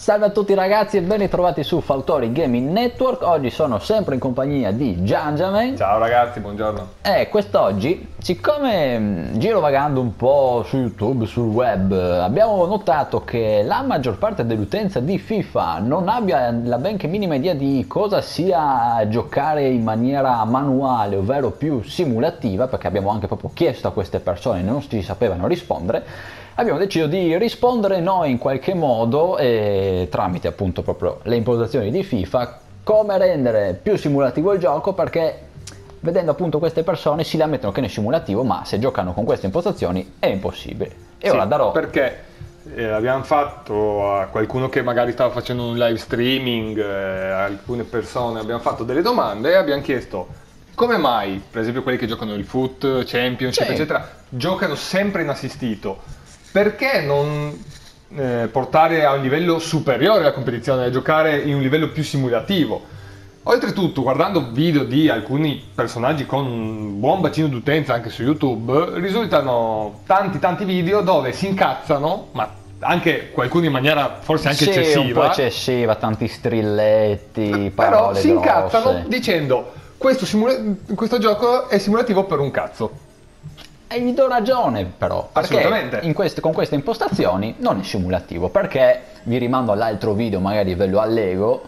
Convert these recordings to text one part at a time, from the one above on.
Salve a tutti ragazzi e ben ritrovati su Fautori Gaming Network. Oggi sono sempre in compagnia di Giangiamen. Ciao ragazzi, buongiorno. E quest'oggi, siccome girovagando un po' su YouTube, sul web, abbiamo notato che la maggior parte dell'utenza di FIFA non abbia la benché minima idea di cosa sia giocare in maniera manuale, ovvero più simulativa, perché abbiamo anche proprio chiesto a queste persone e non si sapevano rispondere. Abbiamo deciso di rispondere noi in qualche modo tramite appunto proprio le impostazioni di FIFA come rendere più simulativo il gioco, perché vedendo appunto queste persone si lamentano che non è simulativo, ma se giocano con queste impostazioni è impossibile. E ora darò... Perché abbiamo fatto a qualcuno che magari stava facendo un live streaming, alcune persone abbiamo fatto delle domande e abbiamo chiesto come mai, per esempio quelli che giocano il Foot, Championship, eccetera, giocano sempre in assistito. Perché non portare a un livello superiore la competizione e giocare in un livello più simulativo? Oltretutto, guardando video di alcuni personaggi con un buon bacino d'utenza anche su YouTube, risultano tanti video dove si incazzano, ma anche qualcuno in maniera forse anche eccessiva. un po' eccessiva, tanti strilletti, parole però si incazzano grosse, dicendo questo gioco è simulativo per un cazzo. E gli do ragione però, perché con queste impostazioni non è simulativo, perché vi rimando all'altro video, magari ve lo allego,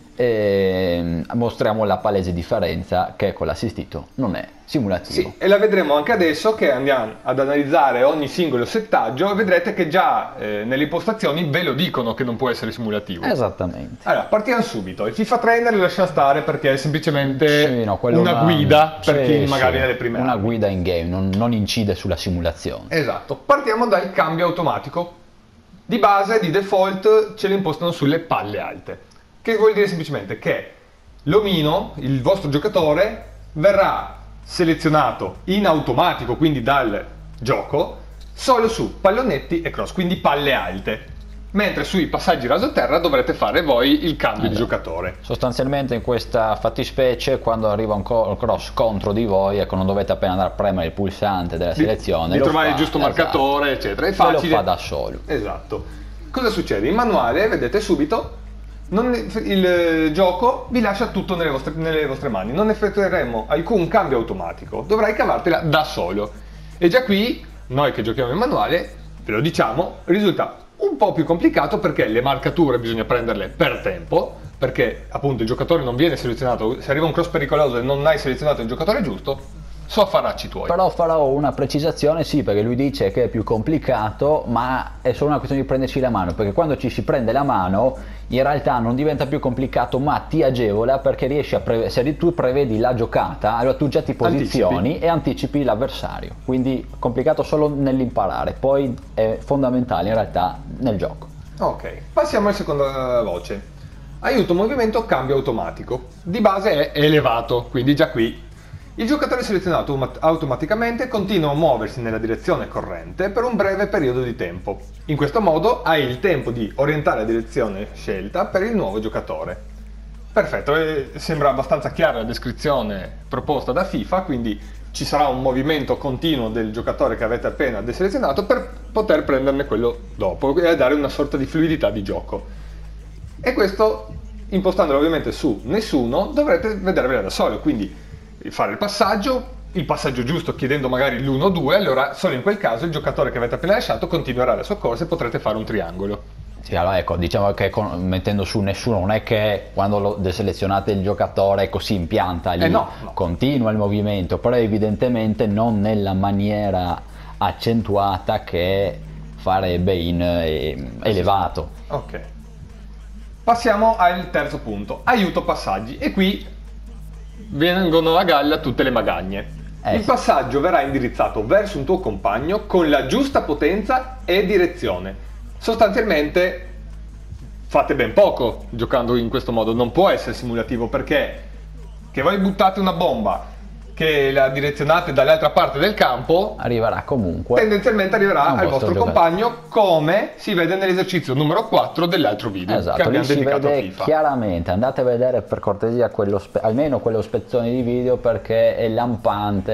mostriamo la palese differenza che con l'assistito non è simulativo. Sì, e la vedremo anche adesso che andiamo ad analizzare ogni singolo settaggio e vedrete che già nelle impostazioni ve lo dicono che non può essere simulativo. Esattamente. Allora, partiamo subito. Il FIFA Trainer lo lasciamo stare perché è semplicemente una guida per chi magari nelle prime una guida in game, non incide sulla simulazione. Esatto. Partiamo dal cambio automatico. Di base, di default, ce lo impostano sulle palle alte. Che vuol dire semplicemente che l'omino, il vostro giocatore, verrà selezionato in automatico, quindi dal gioco, solo su pallonetti e cross, quindi palle alte, mentre sui passaggi rasoterra dovrete fare voi il cambio di giocatore. Sostanzialmente in questa fattispecie, quando arriva un cross contro di voi, ecco, non dovete appena andare a premere il pulsante della selezione, di trovare il giusto marcatore, eccetera, è facile. Lo fa da solo. Esatto. Cosa succede? In manuale vedete subito il gioco vi lascia tutto nelle vostre mani, non effettueremo alcun cambio automatico, dovrai cavartela da solo. E già qui, noi che giochiamo in manuale, ve lo diciamo, risulta un po' più complicato perché le marcature bisogna prenderle per tempo, perché appunto il giocatore non viene selezionato, se arriva un cross pericoloso e non hai selezionato il giocatore giusto, so affaracci tuoi. Però farò una precisazione, sì, perché lui dice che è più complicato, ma è solo una questione di prenderci la mano, perché quando ci si prende la mano in realtà non diventa più complicato, ma ti agevola, perché riesci a se tu prevedi la giocata, allora tu già ti posizioni e anticipi l'avversario, quindi complicato solo nell'imparare, poi è fondamentale in realtà nel gioco. Ok, passiamo alla seconda voce. Aiuto movimento cambio automatico, di base è elevato, quindi già qui il giocatore selezionato automaticamente continua a muoversi nella direzione corrente per un breve periodo di tempo. In questo modo hai il tempo di orientare la direzione scelta per il nuovo giocatore. Perfetto, sembra abbastanza chiara la descrizione proposta da FIFA, quindi ci sarà un movimento continuo del giocatore che avete appena deselezionato per poter prenderne quello dopo e dare una sorta di fluidità di gioco. E questo, impostandolo ovviamente su nessuno, dovrete vedervela da solo, quindi fare il passaggio giusto chiedendo magari l'1-2, allora solo in quel caso il giocatore che avete appena lasciato continuerà la sua corsa e potrete fare un triangolo. Sì, allora ecco, diciamo che mettendo su nessuno non è che quando lo deselezionate il giocatore ecco, si impianta lì, no. Continua il movimento, però evidentemente non nella maniera accentuata che farebbe in elevato. Ok. Passiamo al terzo punto, aiuto passaggi, e qui vengono a galla tutte le magagne. Il passaggio verrà indirizzato verso un tuo compagno con la giusta potenza e direzione. Sostanzialmente fate ben poco giocando in questo modo, non può essere simulativo, perché che voi buttate una bomba, che la direzionate dall'altra parte del campo, arriverà comunque, tendenzialmente arriverà al vostro compagno, come si vede nell'esercizio numero 4 dell'altro video. Esatto, che abbiamo lì si dedicato vede a FIFA. chiaramente, andate a vedere per cortesia almeno quello spezzone di video, perché è lampante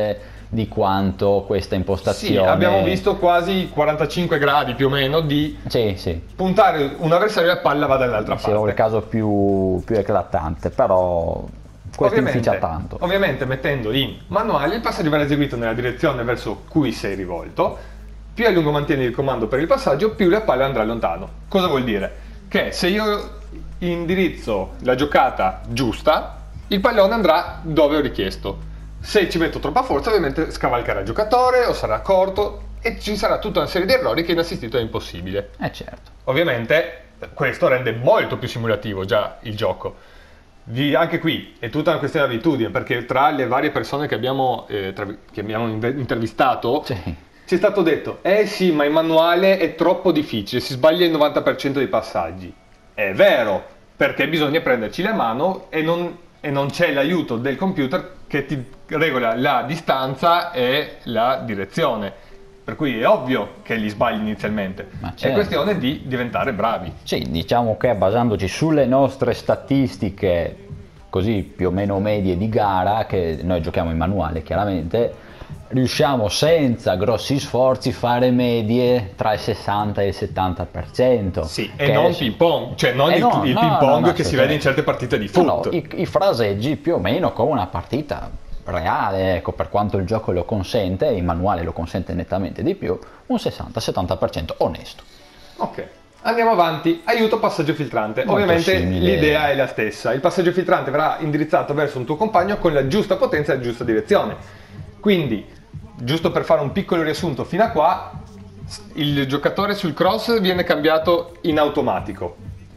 di quanto questa impostazione... Sì, abbiamo visto quasi 45 gradi più o meno di sì. puntare un avversario e la palla va dall'altra parte. Sì, è il caso più eclatante, però questo inficia tanto. Ovviamente mettendo in manuale il passaggio verrà eseguito nella direzione verso cui sei rivolto, più a lungo mantieni il comando per il passaggio, più la palla andrà lontano. Cosa vuol dire? Che se io indirizzo la giocata giusta, il pallone andrà dove ho richiesto. Se ci metto troppa forza, ovviamente scavalcherà il giocatore o sarà corto e ci sarà tutta una serie di errori che in assistito è impossibile. Certo. Ovviamente questo rende molto più simulativo già il gioco. Anche qui è tutta una questione di abitudine, perché tra le varie persone che abbiamo intervistato ci è stato detto sì, ma il manuale è troppo difficile, si sbaglia il 90% dei passaggi. È vero, perché bisogna prenderci la mano e non c'è l'aiuto del computer che ti regola la distanza e la direzione. Per cui è ovvio che li sbagli inizialmente. Certo. È questione di diventare bravi. Sì, diciamo che basandoci sulle nostre statistiche così più o meno medie di gara, che noi giochiamo in manuale chiaramente, riusciamo senza grossi sforzi fare medie tra il 60 e il 70%. Sì, e non ping pong, cioè non il ping pong che si vede in certe partite di foot. I fraseggi più o meno come una partita reale, ecco, per quanto il gioco lo consente, il manuale lo consente nettamente di più, un 60-70% onesto. Ok, andiamo avanti. Aiuto passaggio filtrante. Molto ovviamente simile. L'idea è la stessa. Il passaggio filtrante verrà indirizzato verso un tuo compagno con la giusta potenza e la giusta direzione. Quindi, giusto per fare un piccolo riassunto fino a qua, il giocatore sul cross viene cambiato in automatico.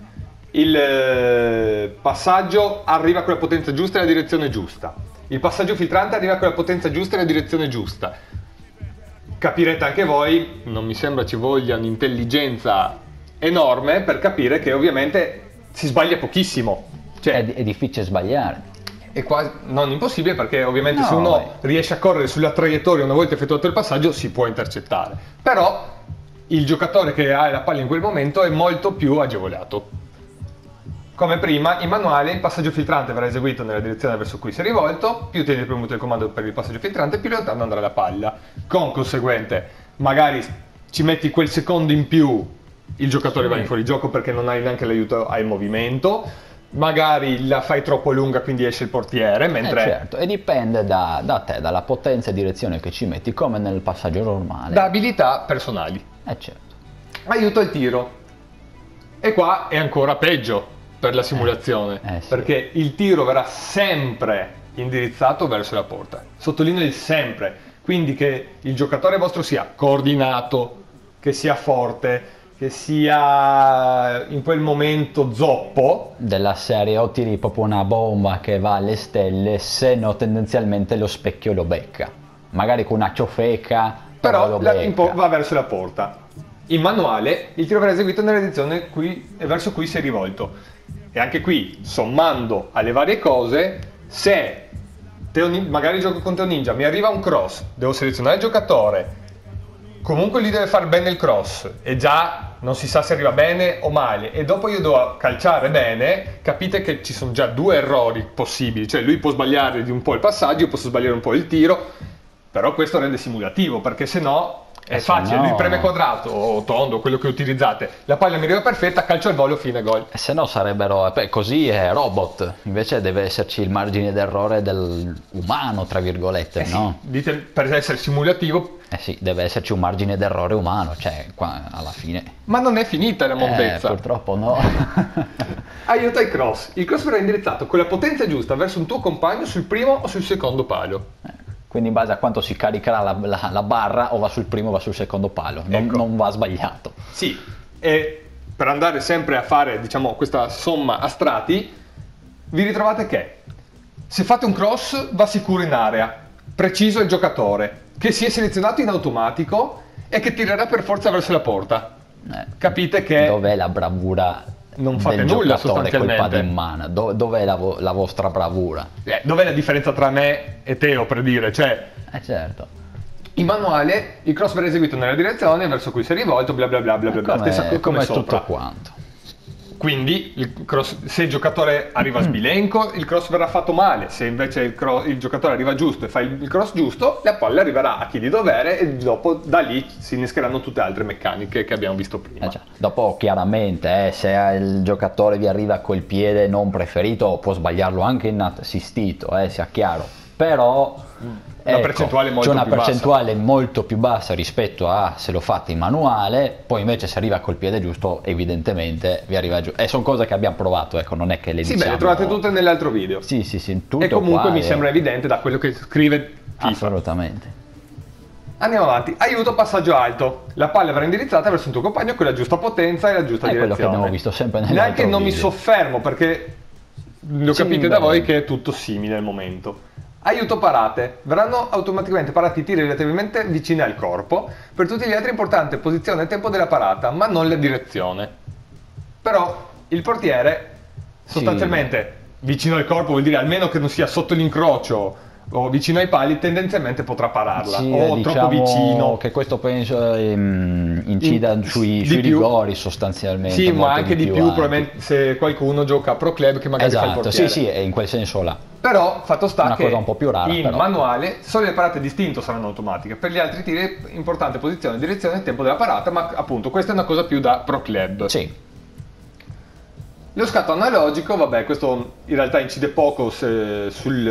Il passaggio arriva con la potenza giusta e la direzione giusta. Il passaggio filtrante arriva con la potenza giusta e la direzione giusta. Capirete anche voi, non mi sembra ci voglia un'intelligenza enorme per capire che ovviamente si sbaglia pochissimo. Cioè, È difficile sbagliare. è quasi non impossibile, perché ovviamente se uno riesce a correre sulla traiettoria una volta effettuato il passaggio si può intercettare. Però il giocatore che ha la palla in quel momento è molto più agevolato. Come prima, in manuale il passaggio filtrante verrà eseguito nella direzione verso cui si è rivolto, più tieni premuto il comando per il passaggio filtrante, più lontano andrà la palla. Con conseguente, magari ci metti quel secondo in più, il giocatore va in fuorigioco perché non hai neanche l'aiuto al movimento, magari la fai troppo lunga quindi esce il portiere, mentre... certo, e dipende da te, dalla potenza e direzione che ci metti, come nel passaggio normale. Da abilità personali. Certo. Aiuto al tiro. E qua è ancora peggio per la simulazione, sì. perché il tiro verrà sempre indirizzato verso la porta. Sottolineo il sempre, quindi che il giocatore vostro sia coordinato, che sia forte, che sia in quel momento zoppo. Della serie o tiri proprio una bomba che va alle stelle, se no tendenzialmente lo specchio lo becca. Magari con una ciofeca, però lo becca. Va verso la porta. In manuale il tiro verrà eseguito nella direzione verso cui sei rivolto. E anche qui, sommando alle varie cose, se magari gioco contro Ninja, mi arriva un cross, devo selezionare il giocatore, comunque gli deve fare bene il cross e già non si sa se arriva bene o male, e dopo io devo calciare bene, capite che ci sono già due errori possibili, cioè lui può sbagliare di un po' il passaggio, io posso sbagliare un po' il tiro, però questo rende simulativo, perché se no è facile, lui preme quadrato o tondo, quello che utilizzate, la palla mi arriva perfetta, calcio al volo, fine, gol. Se no sarebbero, così è robot, invece deve esserci il margine d'errore dell'umano, tra virgolette, no? Sì, dite, per essere simulativo. Sì, deve esserci un margine d'errore umano, cioè qua alla fine. Ma non è finita la mondezza. Purtroppo no. Aiuta il cross. Il cross verrà indirizzato con la potenza giusta verso un tuo compagno sul primo o sul secondo palo. Quindi in base a quanto si caricherà la barra, o va sul primo o va sul secondo palo, non va sbagliato. Sì, e per andare sempre a fare, diciamo, questa somma a strati, vi ritrovate che se fate un cross va sicuro in area, preciso il giocatore, che si è selezionato in automatico e che tirerà per forza verso la porta. Capite che... Dov'è la bravura? Non fate nulla sostanzialmente. Col pad in mano. Dov'è la vostra bravura? Dov'è la differenza tra me e Teo, per dire? Cioè, certo. In manuale il cross verrà eseguito nella direzione verso cui si è rivolto, bla bla bla bla bla. Stessa cosa come sopra. Tutto quanto. Quindi se il giocatore arriva sbilenco, il cross verrà fatto male. Se invece il giocatore arriva giusto e fa il cross giusto, la palla arriverà a chi di dovere e dopo da lì si innescheranno tutte altre meccaniche che abbiamo visto prima. Dopo chiaramente se il giocatore vi arriva col piede non preferito può sbagliarlo anche in assistito, sia chiaro, però la percentuale c'è una percentuale molto più bassa rispetto a se lo fate in manuale. Poi invece se arriva col piede giusto evidentemente vi arriva giù, e sono cose che abbiamo provato, non è che le diciamo. Le trovate tutte nell'altro video. Sì, tutto. E comunque mi sembra evidente da quello che scrive FIFA. Assolutamente. Andiamo avanti. Aiuto, passaggio alto. La palla verrà indirizzata verso il tuo compagno con la giusta potenza e la giusta direzione. È quello che abbiamo visto sempre nell'altro Neanche non video. mi soffermo perché lo capite da voi che è tutto simile al momento. Aiuto, parate. Verranno automaticamente parati i tiri relativamente vicini al corpo. Per tutti gli altri è importante posizione e tempo della parata, ma non la direzione. Però il portiere sostanzialmente vicino al corpo vuol dire almeno che non sia sotto l'incrocio o vicino ai pali, tendenzialmente potrà pararla, o diciamo troppo vicino. Che questo penso incida sui rigori sostanzialmente. Sì, ma anche di più probabilmente se qualcuno gioca a Pro Club che magari fa il portiere. Sì, è in quel senso là. Però fatto sta una che cosa un po' più rara, in manuale solo le parate distinto saranno automatiche. Per gli altri tiri importante posizione, direzione e tempo della parata, ma appunto questa è una cosa più da Pro Club. Sì. Lo scatto analogico, vabbè, questo in realtà incide poco sulla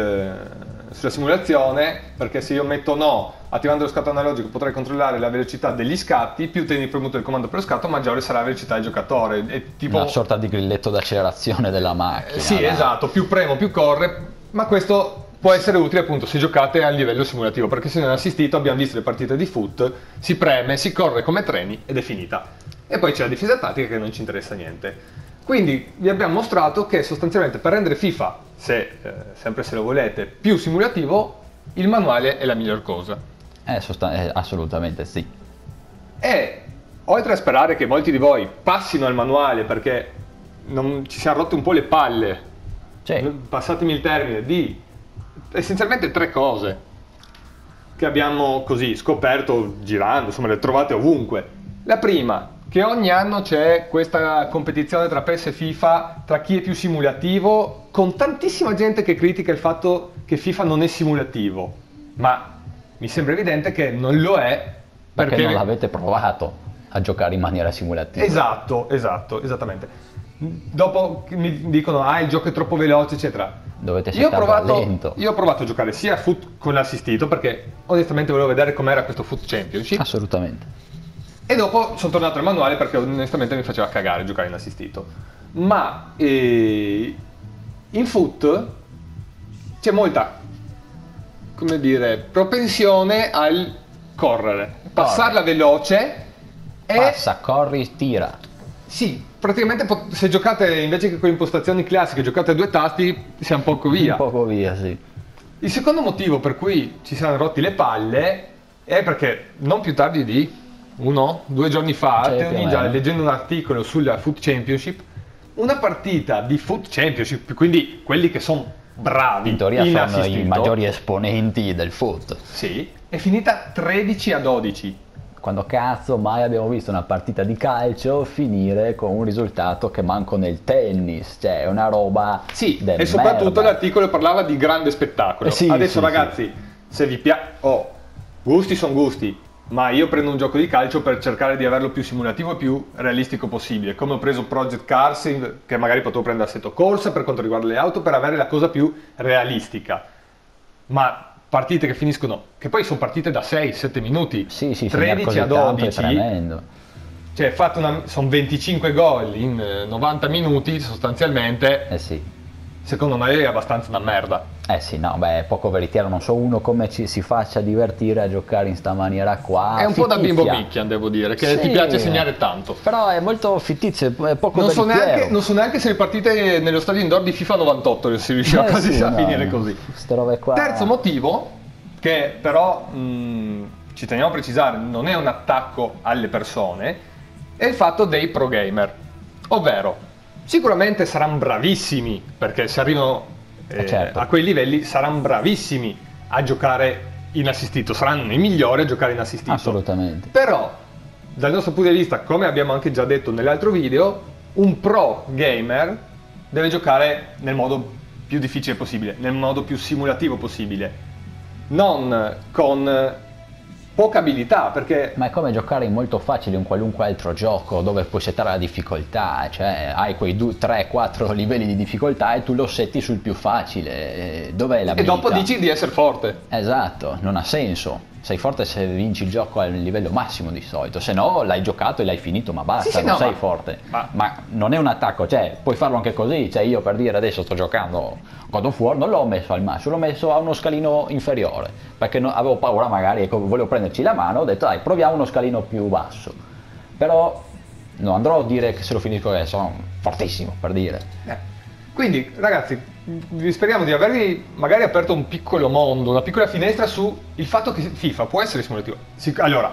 simulazione, perché se io metto no, attivando lo scatto analogico potrei controllare la velocità degli scatti, più tieni premuto il comando per lo scatto, maggiore sarà la velocità del giocatore. È tipo una sorta di grilletto d'accelerazione della macchina. Sì, esatto, più premo più corre, ma questo può essere utile appunto se giocate a livello simulativo, perché se non è assistito abbiamo visto le partite di foot, si preme, si corre come treni ed è finita. E poi c'è la difesa tattica che non ci interessa niente. Quindi vi abbiamo mostrato che sostanzialmente per rendere FIFA, sempre se lo volete, più simulativo, il manuale è la miglior cosa. Assolutamente sì. E oltre a sperare che molti di voi passino al manuale perché non ci siano rotte un po' le palle, passatemi il termine, di essenzialmente 3 cose che abbiamo così scoperto girando, insomma le trovate ovunque. La prima, che ogni anno c'è questa competizione tra PES e FIFA, tra chi è più simulativo, con tantissima gente che critica il fatto che FIFA non è simulativo, ma mi sembra evidente che non lo è perché non l'avete provato a giocare in maniera simulativa. Esattamente. Dopo mi dicono il gioco è troppo veloce eccetera. Dovete settarlo lento. Io ho provato a giocare sia a foot con l'assistito perché onestamente volevo vedere com'era questo Foot Championship. Assolutamente. E dopo sono tornato al manuale perché onestamente mi faceva cagare giocare in assistito. Ma in foot c'è molta, come dire, propensione al correre, passarla veloce e... Passa, corri, tira. Sì, praticamente se giocate invece che con impostazioni classiche, giocate a 2 tasti, siamo poco via. Un poco via, sì. Il secondo motivo per cui ci siamo rotti le palle è perché non più tardi di 1-2 giorni fa, leggendo un articolo sulla Foot Championship, una partita di Foot Championship, quindi quelli che sono bravi in teoria sono i maggiori esponenti del foot. Sì, è finita 13-12. Quando cazzo mai abbiamo visto una partita di calcio finire con un risultato che manco nel tennis, cioè è una roba e soprattutto l'articolo parlava di grande spettacolo. Adesso ragazzi, se vi piace, gusti sono gusti, ma io prendo un gioco di calcio per cercare di averlo più simulativo e più realistico possibile, come ho preso Project Cars, che magari potevo prendere Assetto Corsa per quanto riguarda le auto, per avere la cosa più realistica. Ma partite che finiscono, che poi sono partite da 6-7 minuti, 13-12, tremendo. Cioè sono 25 gol in 90 minuti sostanzialmente. Secondo me è abbastanza una merda. È poco veritiero, non so uno come si faccia divertire a giocare in sta maniera qua. È un po' da bimbo picchian, devo dire, che ti piace segnare tanto. Però è molto fittizio, è poco veritiero. Non so neanche se le partite nello stadio indoor di FIFA 98 si riusciva quasi a finire così. Qua. Terzo motivo, che però ci teniamo a precisare, non è un attacco alle persone, è il fatto dei pro gamer. Ovvero, sicuramente saranno bravissimi, perché se arrivano a quei livelli saranno bravissimi a giocare in assistito, saranno i migliori a giocare in assistito. Assolutamente. Però, dal nostro punto di vista, come abbiamo anche già detto nell'altro video, un pro gamer deve giocare nel modo più difficile possibile, nel modo più simulativo possibile, non con poca abilità, perché Ma è come giocare in molto facile in qualunque altro gioco dove puoi settare la difficoltà, cioè hai quei 3-4 livelli di difficoltà e tu lo setti sul più facile. Dov'è l'abilità? e dopo dici di essere forte. Esatto, non ha senso. Sei forte se vinci il gioco al livello massimo di solito, se no l'hai giocato e l'hai finito, ma basta, Sì, non no, sei ma- forte. ma- Ma non è un attacco, cioè puoi farlo anche così, cioè io per dire adesso sto giocando God of War, non l'ho messo al massimo, l'ho messo a uno scalino inferiore, perché avevo paura magari, volevo prenderci la mano, ho detto dai proviamo uno scalino più basso. Però non andrò a dire che se lo finisco che sono fortissimo, per dire. Quindi ragazzi, speriamo di avervi magari aperto un piccolo mondo, una piccola finestra su il fatto che FIFA può essere simulativo. Allora,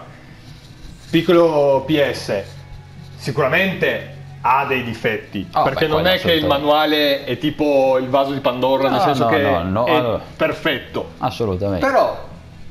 piccolo PS, sicuramente ha dei difetti, perché non è che il manuale è tipo il vaso di Pandora, nel senso che è perfetto. Assolutamente. Però,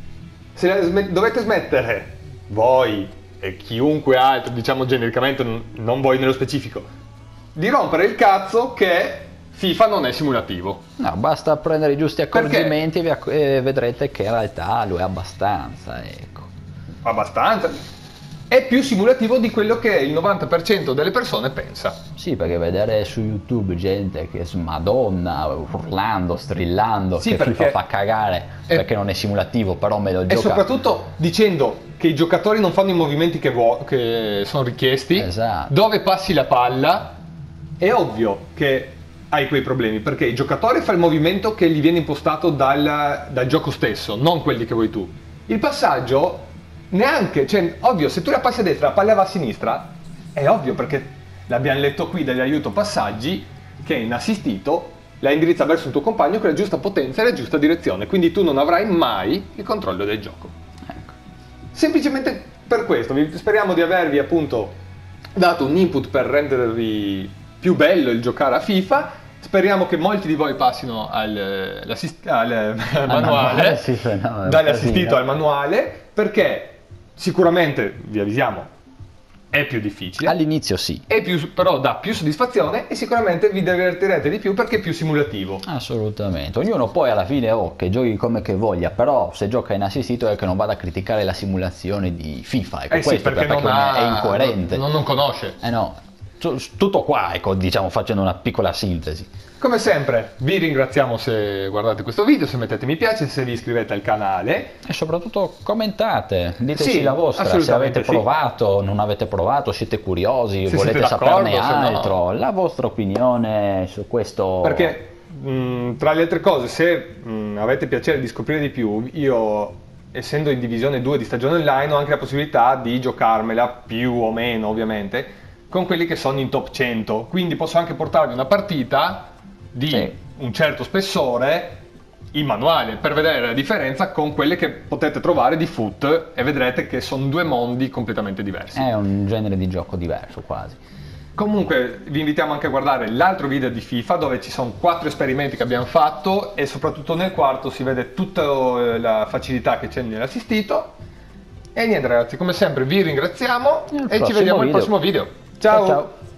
se dovete smettere, voi e chiunque altro, diciamo genericamente, non voi nello specifico, di rompere il cazzo che FIFA non è simulativo. No, basta prendere i giusti accorgimenti e vedrete che in realtà lo è abbastanza, ecco. Abbastanza. È più simulativo di quello che il 90% delle persone pensa. Sì, perché vedere su YouTube gente che madonna, urlando, strillando, Sì, che perché- FIFA fa cagare perché non è simulativo, però me lo E gioca. soprattutto dicendo che i giocatori non fanno i movimenti che sono richiesti, Esatto. dove passi la palla, è ovvio che hai quei problemi, perché il giocatore fa il movimento che gli viene impostato dal gioco stesso, non quelli che vuoi tu. Il passaggio, neanche, cioè, ovvio, se tu la passi a destra, la palla va a sinistra, è ovvio perché l'abbiamo letto qui dagli aiuto passaggi, che in assistito la indirizza verso il tuo compagno con la giusta potenza e la giusta direzione, quindi tu non avrai mai il controllo del gioco. Ecco. Semplicemente per questo, speriamo di avervi appunto dato un input per rendervi più bello il giocare a FIFA. Speriamo che molti di voi passino al manuale, sì, no, dall'assistito così, al manuale, perché sicuramente, vi avvisiamo, è più difficile, All'inizio sì. però dà più soddisfazione e sicuramente vi divertirete di più perché è più simulativo. Assolutamente, ognuno poi alla fine che giochi come che voglia, però se gioca in assistito è che non vada a criticare la simulazione di FIFA, ecco, Sì, questo perché perché è incoerente. non conosce. No, tutto qua, ecco, diciamo facendo una piccola sintesi. Come sempre vi ringraziamo se guardate questo video, se mettete mi piace, se vi iscrivete al canale. E soprattutto commentate, diteci Sì, la vostra, se assolutamente avete sì. provato, non avete provato, siete curiosi, Se volete siete d'accordo, saperne se no. altro, la vostra opinione su questo. Perché tra le altre cose, se avete piacere di scoprire di più, io, essendo in divisione 2 di stagione online, ho anche la possibilità di giocarmela, più o meno ovviamente, con quelli che sono in top 100. Quindi posso anche portarvi una partita di un certo spessore in manuale per vedere la differenza con quelle che potete trovare di foot e vedrete che sono due mondi completamente diversi. È un genere di gioco diverso quasi. Comunque vi invitiamo anche a guardare l'altro video di FIFA dove ci sono 4 esperimenti che abbiamo fatto e soprattutto nel quarto si vede tutta la facilità che c'è nell'assistito. E niente ragazzi, come sempre vi ringraziamo e ci vediamo al prossimo video. Ciao! Ciao.